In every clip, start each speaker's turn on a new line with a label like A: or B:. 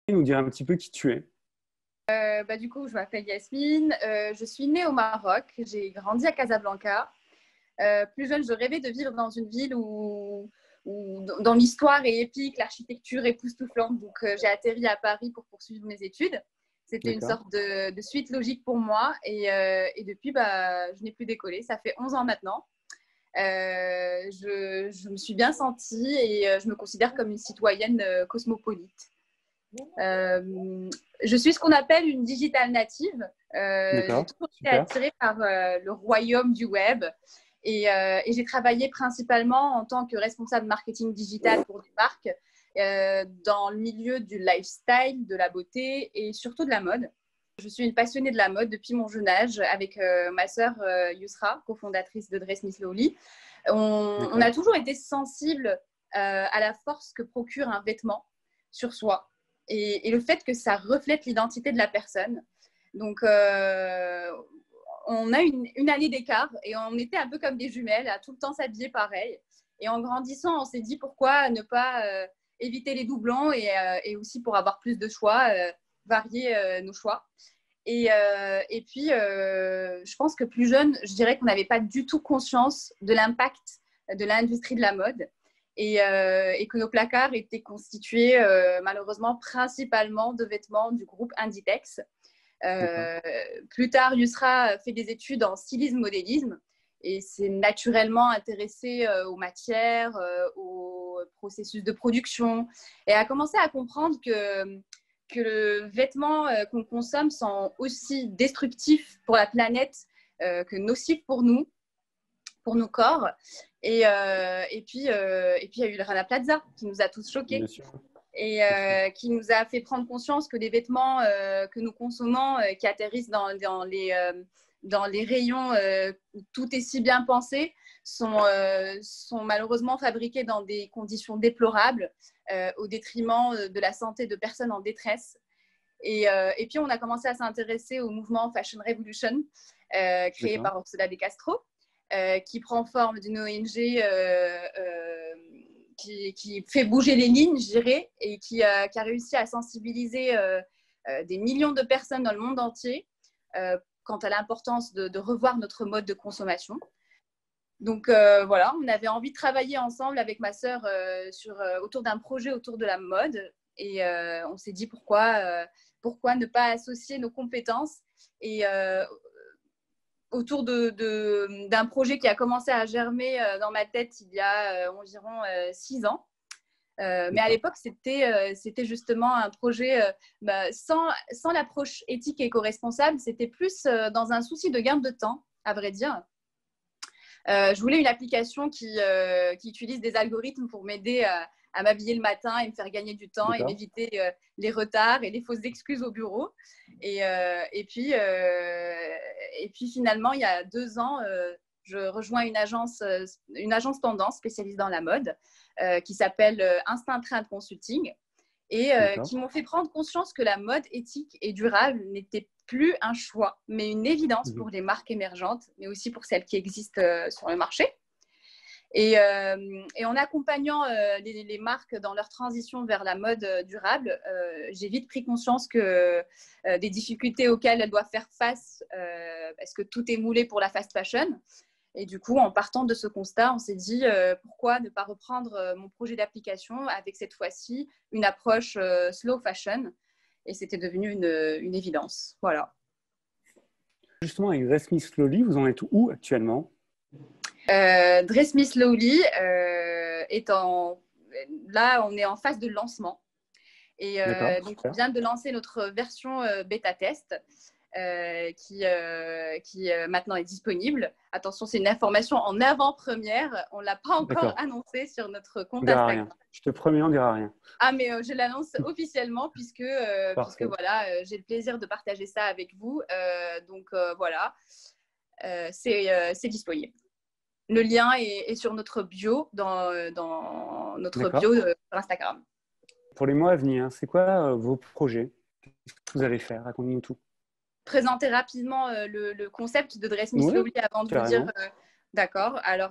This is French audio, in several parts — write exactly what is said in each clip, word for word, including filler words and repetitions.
A: nous dire un petit peu qui tu es?
B: Euh, bah, du coup, je m'appelle Yasmine. Euh, je suis née au Maroc. J'ai grandi à Casablanca. Euh, plus jeune, je rêvais de vivre dans une ville où, où dans l'histoire est épique, l'architecture époustouflante. Donc, euh, j'ai atterri à Paris pour poursuivre mes études. C'était une
A: D'accord.
B: sorte de, de suite logique pour moi. Et, euh, et depuis, bah, je n'ai plus décollé. Ça fait onze ans maintenant. Euh, je, je me suis bien sentie et euh, je me considère comme une citoyenne euh, cosmopolite. Euh, je suis ce qu'on appelle une digital native. Euh, j'ai
A: D'accord.
B: toujours été
A: Super.
B: attirée par euh, le royaume du web et, euh, et j'ai travaillé principalement en tant que responsable marketing digital pour des marques euh, dans le milieu du lifestyle, de la beauté et surtout de la mode. Je suis une passionnée de la mode depuis mon jeune âge avec euh, ma sœur euh, Yusra, cofondatrice de Dress Me Slowly. On, on a
A: D'accord.
B: toujours été sensible euh, à la force que procure un vêtement sur soi et, et le fait que ça reflète l'identité de la personne. Donc, euh, on a une, une année d'écart et on était un peu comme des jumelles, à tout le temps s'habiller pareil. Et en grandissant, on s'est dit pourquoi ne pas euh, éviter les doublons et, euh, et aussi pour avoir plus de choix, euh, varier euh, nos choix. Et, euh, et puis, euh, je pense que plus jeune, je dirais qu'on n'avait pas du tout conscience de l'impact de l'industrie de la mode et, euh, et que nos placards étaient constitués euh, malheureusement principalement de vêtements du groupe Inditex.
A: D'accord.
B: Euh, plus tard, Yusra fait des études en stylisme-modélisme et s'est naturellement intéressée euh, aux matières, euh, aux processus de production et a commencé à comprendre que, que le vêtement euh, qu'on consomme sont aussi destructifs pour la planète euh, que nocifs pour nous, pour nos corps. Et, euh, et, puis, euh, et puis, il y a eu le Rana Plaza qui nous a tous
A: Bien
B: choqués
A: sûr.
B: et
A: Bien sûr.
B: euh, qui nous a fait prendre conscience que les vêtements euh, que nous consommons, euh, qui atterrissent dans, dans, les, euh, dans les rayons euh, où tout est si bien pensé, sont, euh, sont malheureusement fabriqués dans des conditions déplorables euh, au détriment de la santé de personnes en détresse. Et, euh, et puis, on a commencé à s'intéresser au mouvement Fashion Revolution, euh, créé
A: D'accord.
B: par Ursula De Castro, euh, qui prend forme d'une O N G euh, euh, qui, qui, fait bouger les lignes, je dirais, et qui, euh, qui a réussi à sensibiliser euh, euh, des millions de personnes dans le monde entier euh, quant à l'importance de, de revoir notre mode de consommation. Donc euh, voilà, on avait envie de travailler ensemble avec ma sœur euh, sur, euh, autour d'un projet autour de la mode et euh, on s'est dit pourquoi, euh, pourquoi ne pas associer nos compétences et euh, autour de, de, d'un projet qui a commencé à germer euh, dans ma tête il y a euh, environ euh, six ans. Euh, mais à
A: D'accord.
B: l'époque, c'était, euh, c'était justement un projet euh, bah, sans, sans l'approche éthique et éco-responsable, c'était plus euh, dans un souci de gain de temps, à vrai dire. Euh, je voulais une application qui, euh, qui utilise des algorithmes pour m'aider à, à m'habiller le matin et me faire gagner du temps et
A: D'accord.
B: m'éviter euh, les retards et les fausses excuses au bureau. Et, euh, et, puis, euh, et puis finalement, il y a deux ans, euh, je rejoins une agence, euh, une agence tendance spécialisée dans la mode euh, qui s'appelle euh, Instinct Trend Consulting et euh,
A: D'accord.
B: qui m'ont fait prendre conscience que la mode éthique et durable n'était plus un choix, mais une évidence
A: Mhm.
B: pour les marques émergentes, mais aussi pour celles qui existent euh, sur le marché. Et, euh, et en accompagnant euh, les, les, marques dans leur transition vers la mode euh, durable, euh, j'ai vite pris conscience que euh, des difficultés auxquelles elles doivent faire face, euh, parce que tout est moulé pour la fast fashion. Et du coup, en partant de ce constat, on s'est dit euh, pourquoi ne pas reprendre euh, mon projet d'application avec cette fois-ci une approche euh, slow fashion. Et c'était devenu une, une évidence. Voilà.
A: Justement, avec Dress Me Slowly, vous en êtes où actuellement?
B: Euh, Dress Me Slowly euh, est en... Là, on est en phase de lancement. Et euh,
A: D'accord.
B: donc, on
A: Super.
B: vient de lancer notre version euh, bêta test euh, qui, euh, qui euh, maintenant est disponible. Attention, c'est une information en avant-première. On ne l'a pas encore
A: D'accord.
B: annoncé sur notre
A: On
B: compte
A: dira
B: Instagram.
A: rien. Je te promets, on dira rien.
B: Ah, mais euh, je l'annonce officiellement puisque, euh, puisque
A: Parfait.
B: voilà, euh, j'ai le plaisir de partager ça avec vous. Euh, donc, euh, voilà, euh, c'est euh, c'est disponible. Le lien est, est sur notre bio, dans, dans notre bio
A: D'accord.
B: euh, sur Instagram.
A: Pour les mois à venir, c'est quoi euh, vos projets? Qu'est-ce que vous allez faire? Racontez-nous tout.
B: Présenter rapidement euh, le, le concept de Dress Me
A: Oui,
B: Slowly avant de vous dire
A: carrément.
B: euh, d'accord. Alors,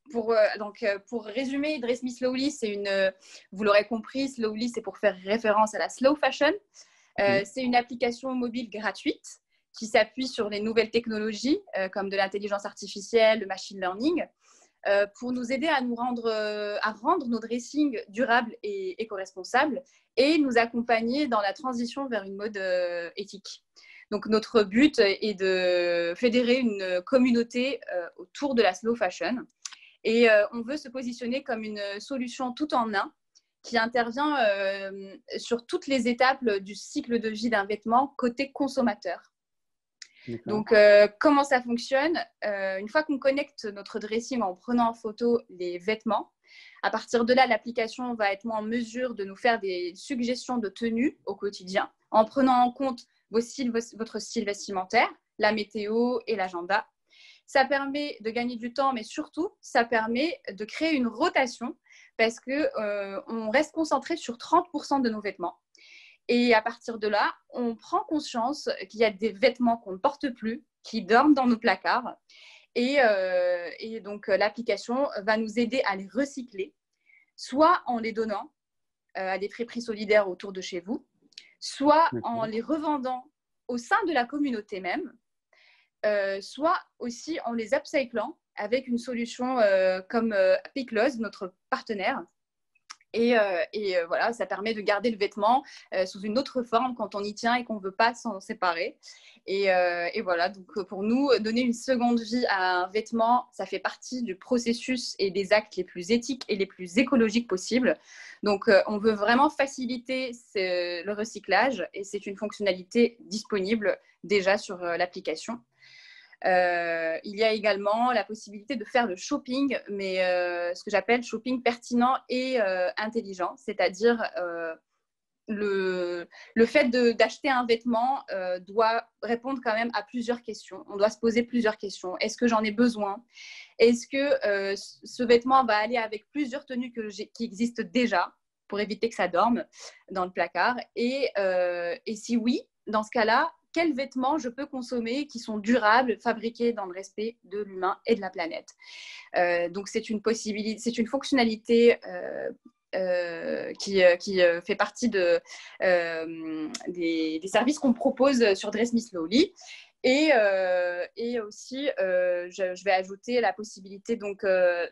B: pour, euh, donc, euh, pour résumer, Dress Me Slowly, c'est une, euh, vous l'aurez compris, Slowly, c'est pour faire référence à la slow fashion. Euh,
A: Mmh.
B: c'est une application mobile gratuite qui s'appuie sur les nouvelles technologies euh, comme de l'intelligence artificielle, le machine learning, euh, pour nous aider à nous rendre, euh, à rendre nos dressings durables et éco-responsables et nous accompagner dans la transition vers une mode euh, éthique. Donc, notre but est de fédérer une communauté euh, autour de la slow fashion. Et euh, on veut se positionner comme une solution tout en un qui intervient euh, sur toutes les étapes du cycle de vie d'un vêtement côté consommateur. Donc, euh, comment ça fonctionne? euh, Une fois qu'on connecte notre dressing en prenant en photo les vêtements, à partir de là, l'application va être en mesure de nous faire des suggestions de tenue au quotidien en prenant en compte vos styles, votre style vestimentaire, la météo et l'agenda. Ça permet de gagner du temps, mais surtout, ça permet de créer une rotation parce qu'on euh, reste concentré sur trente pour cent de nos vêtements. Et à partir de là, on prend conscience qu'il y a des vêtements qu'on ne porte plus, qui dorment dans nos placards. Et, euh, et donc, l'application va nous aider à les recycler, soit en les donnant euh, à des friperies solidaires autour de chez vous, soit en les revendant au sein de la communauté même, euh, soit aussi en les upcyclant avec une solution euh, comme euh, Pickless, notre partenaire. Et, euh, et euh, voilà, ça permet de garder le vêtement euh, sous une autre forme quand on y tient et qu'on ne veut pas s'en séparer. Et, euh, et voilà, donc pour nous, donner une seconde vie à un vêtement, ça fait partie du processus et des actes les plus éthiques et les plus écologiques possibles. Donc euh, on veut vraiment faciliter ce, le recyclage et c'est une fonctionnalité disponible déjà sur euh, l'application. Euh, il y a également la possibilité de faire le shopping, mais euh, ce que j'appelle shopping pertinent et euh, intelligent, c'est-à-dire euh, le, le fait d'acheter un vêtement euh, doit répondre quand même à plusieurs questions. On doit se poser plusieurs questions. Est-ce que j'en ai besoin? Est-ce que euh, ce vêtement va aller avec plusieurs tenues que qui existent déjà pour éviter que ça dorme dans le placard? Et, euh, et si oui, dans ce cas-là, quels vêtements je peux consommer qui sont durables, fabriqués dans le respect de l'humain et de la planète. Euh, donc, c'est une possibilité, c'est une fonctionnalité euh, euh, qui, qui fait partie de, euh, des, des services qu'on propose sur Dress Me Slowly. Et, euh, et aussi, euh, je, je vais ajouter la possibilité donc, euh,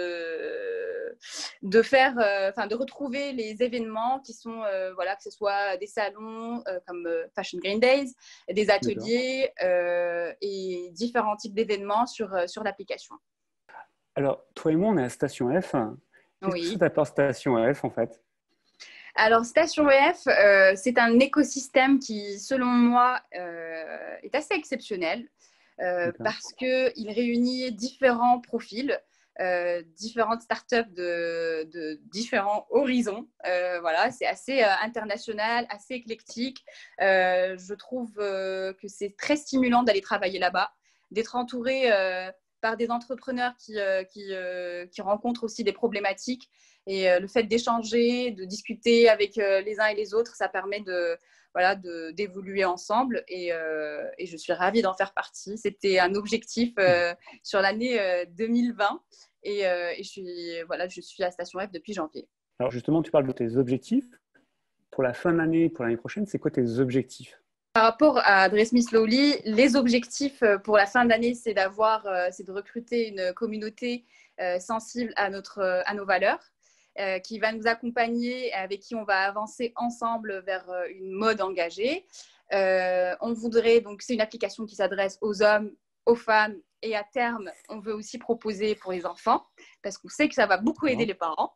B: de, de, faire, enfin, euh, de retrouver les événements qui sont, euh, voilà, que ce soit des salons euh, comme euh, Fashion Green Days, des ateliers euh, et différents types d'événements sur, sur l'application.
A: Alors, toi et moi, on est à Station F. Qu'est-ce
B: Oui.
A: que ça t'apporte Station F, en fait?
B: Alors, Station F, euh, c'est un écosystème qui, selon moi, euh, est assez exceptionnel euh, parce qu'il réunit différents profils, euh, différentes startups de, de différents horizons. Euh, voilà, c'est assez euh, international, assez éclectique. Euh, je trouve euh, que c'est très stimulant d'aller travailler là-bas, d'être entouré euh, par des entrepreneurs qui, euh, qui, euh, qui rencontrent aussi des problématiques. Et euh, le fait d'échanger, de discuter avec euh, les uns et les autres, ça permet de, voilà, d'évoluer ensemble. Et, euh, et je suis ravie d'en faire partie. C'était un objectif euh, sur l'année euh, deux mille vingt. Et, euh, et je, suis, voilà, je suis à Station F depuis janvier.
A: Alors justement, tu parles de tes objectifs. Pour la fin de l'année, pour l'année prochaine, c'est quoi tes objectifs?
B: Par rapport à Dress Me Slowly, les objectifs pour la fin d'année, c'est d'avoir, euh, c'est de recruter une communauté euh, sensible à, notre, à nos valeurs. Euh, qui va nous accompagner, avec qui on va avancer ensemble vers euh, une mode engagée. Euh, on voudrait, donc c'est une application qui s'adresse aux hommes, aux femmes, et à terme, on veut aussi proposer pour les enfants, parce qu'on sait que ça va beaucoup aider les parents.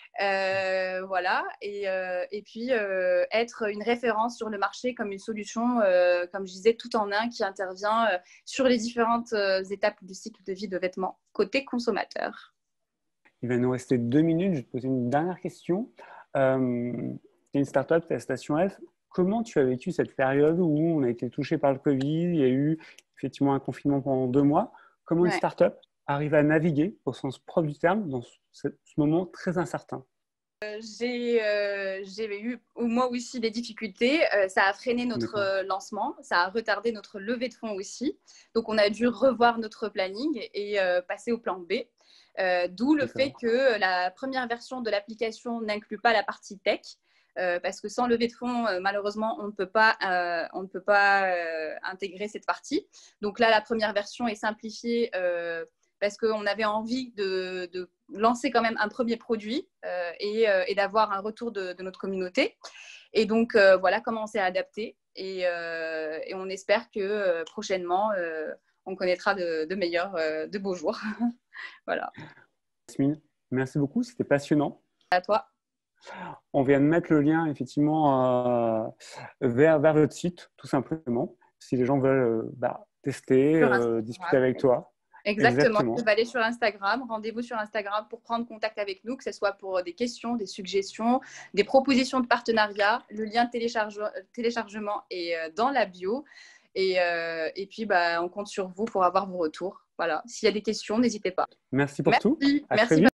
B: Euh, voilà, et, euh, et puis euh, être une référence sur le marché comme une solution, euh, comme je disais, tout en un qui intervient euh, sur les différentes euh, étapes du cycle de vie de vêtements côté consommateur.
A: Il va nous rester deux minutes. Je vais te poser une dernière question. Euh, tu es une start-up, tu es à Station F. Comment tu as vécu cette période où on a été touché par le Covid? Il y a eu effectivement un confinement pendant deux mois. Comment une ouais. start-up arrive à naviguer, au sens propre du terme, dans ce, ce moment très incertain?
B: J'ai euh, j'ai eu moi aussi des difficultés. Euh, ça a freiné notre euh, lancement, ça a retardé notre levée de fonds aussi. Donc, on a dû revoir notre planning et euh, passer au plan B. Euh, D'où le fait que la première version de l'application n'inclut pas la partie tech. Euh, parce que sans levée de fonds, euh, malheureusement, on ne peut pas, euh, on ne peut pas euh, intégrer cette partie. Donc là, la première version est simplifiée euh, parce qu'on avait envie de, de lancer quand même un premier produit euh, et, euh, et d'avoir un retour de, de notre communauté. Et donc, euh, voilà comment on s'est adapté. Et, euh, et on espère que euh, prochainement, euh, on connaîtra de, de meilleurs, euh, de beaux jours. Voilà.
A: Yasmine, merci beaucoup, c'était passionnant.
B: À toi.
A: On vient de mettre le lien effectivement euh, vers, vers votre site, tout simplement, si les gens veulent euh, bah, tester, euh, discuter avec toi.
B: Exactement. Exactement. Vous pouvez aller sur Instagram, rendez-vous sur Instagram pour prendre contact avec nous, que ce soit pour des questions, des suggestions, des propositions de partenariat. Le lien de télécharge, téléchargement est dans la bio. Et, euh, et puis, bah, on compte sur vous pour avoir vos retours. Voilà. S'il y a des questions, n'hésitez pas.
A: Merci pour
B: Merci.
A: tout. À
B: Merci.
A: très vite.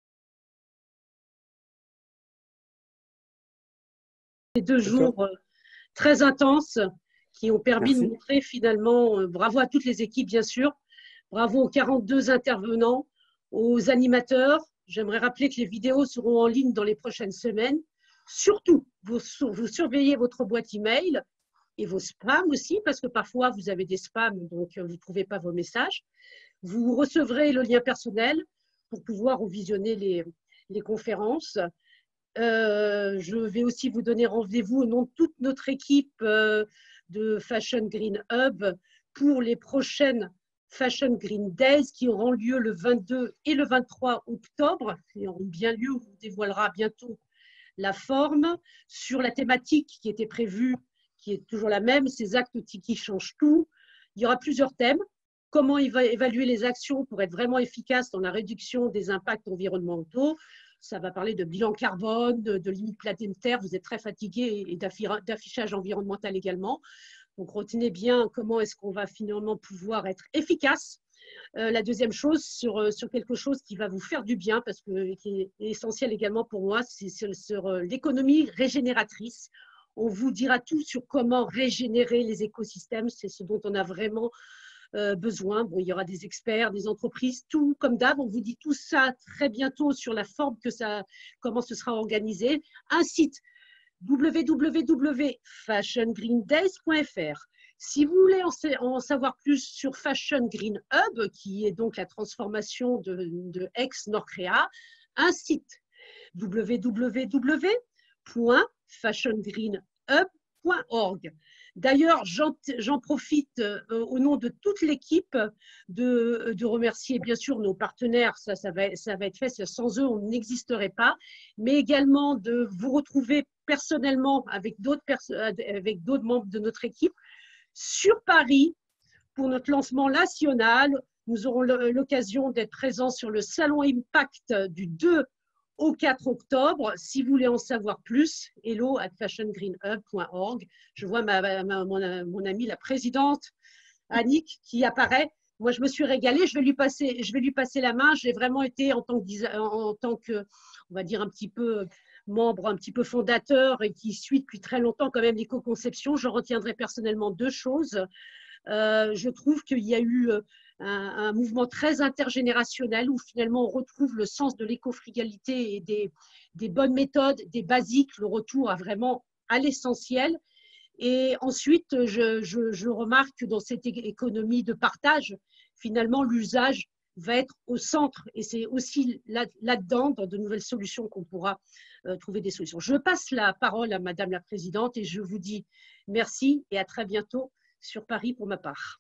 C: Ces deux jours très intenses qui ont permis Merci. de montrer finalement, euh, bravo à toutes les équipes bien sûr, bravo aux quarante-deux intervenants, aux animateurs. J'aimerais rappeler que les vidéos seront en ligne dans les prochaines semaines. Surtout, vous, vous surveillez votre boîte email et vos spams aussi, parce que parfois vous avez des spams, donc vous ne trouvez pas vos messages. Vous recevrez le lien personnel pour pouvoir visionner les, les conférences. Euh, je vais aussi vous donner rendez-vous au nom de toute notre équipe euh, de Fashion Green Hub pour les prochaines Fashion Green Days qui auront lieu le vingt-deux et le vingt-trois octobre, qui auront bien lieu. On vous dévoilera bientôt la forme sur la thématique qui était prévue, qui est toujours la même, ces actes qui changent tout. Il y aura plusieurs thèmes. Comment évaluer les actions pour être vraiment efficace dans la réduction des impacts environnementaux. Ça va parler de bilan carbone, de, de limites planétaires. Vous êtes très fatigué et d'affichage environnemental également. Donc, retenez bien comment est-ce qu'on va finalement pouvoir être efficace. Euh, la deuxième chose, sur, sur quelque chose qui va vous faire du bien, parce que qui est essentiel également pour moi, c'est sur, sur l'économie régénératrice. On vous dira tout sur comment régénérer les écosystèmes. C'est ce dont on a vraiment Euh, besoin. Bon, il y aura des experts, des entreprises, tout comme d'hab. On vous dit tout ça très bientôt sur la forme que ça, comment ce sera organisé. Un site w w w point fashion green days point f r. Si vous voulez en, en savoir plus sur Fashion Green Hub, qui est donc la transformation de, de ex-Norcrea, un site w w w point fashion green hub point org. D'ailleurs, j'en profite euh, au nom de toute l'équipe de, de remercier bien sûr nos partenaires, ça, ça, va, ça va être fait, sans eux on n'existerait pas, mais également de vous retrouver personnellement avec d'autres avec d'autres membres de notre équipe sur Paris pour notre lancement national. Nous aurons l'occasion d'être présents sur le Salon Impact du deux au quatre octobre. Si vous voulez en savoir plus, hello at fashion green hub point org. Je vois ma, ma, mon, mon amie, la présidente Annick, qui apparaît. Moi, je me suis régalée. Je vais lui passer, je vais lui passer la main. J'ai vraiment été en tant que, en tant que, on va dire un petit peu membre, un petit peu fondateur et qui suit depuis très longtemps quand même l'éco-conception. Je retiendrai personnellement deux choses. Euh, je trouve qu'il y a eu un, un mouvement très intergénérationnel où finalement on retrouve le sens de l'éco-frugalité et des, des bonnes méthodes, des basiques, le retour à vraiment à l'essentiel. Et ensuite, je, je, je remarque que dans cette économie de partage, finalement, l'usage va être au centre. Et c'est aussi là, là-dedans, dans de nouvelles solutions, qu'on pourra euh, trouver des solutions. Je passe la parole à Madame la Présidente et je vous dis merci et à très bientôt sur Paris pour ma part.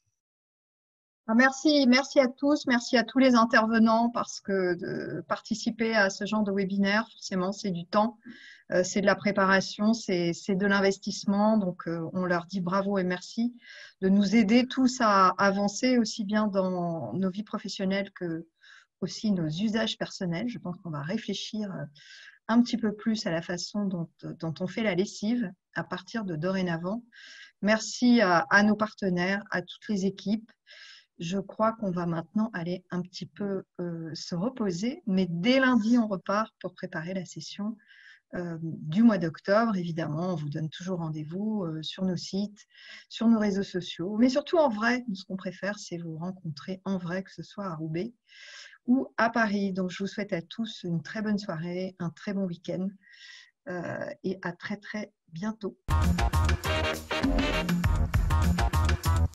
D: Merci, merci à tous, merci à tous les intervenants parce que de participer à ce genre de webinaire, forcément, c'est du temps, euh, c'est de la préparation, c'est de l'investissement. Donc, euh, on leur dit bravo et merci de nous aider tous à avancer aussi bien dans nos vies professionnelles que aussi nos usages personnels. Je pense qu'on va réfléchir un petit peu plus à la façon dont, dont on fait la lessive à partir de dorénavant. Merci à, à nos partenaires, à toutes les équipes. Je crois qu'on va maintenant aller un petit peu euh, se reposer, mais dès lundi, on repart pour préparer la session euh, du mois d'octobre. Évidemment, on vous donne toujours rendez-vous euh, sur nos sites, sur nos réseaux sociaux, mais surtout en vrai. Nous, ce qu'on préfère, c'est vous rencontrer en vrai, que ce soit à Roubaix ou à Paris. Donc, je vous souhaite à tous une très bonne soirée, un très bon week-end euh, et à très, très bientôt.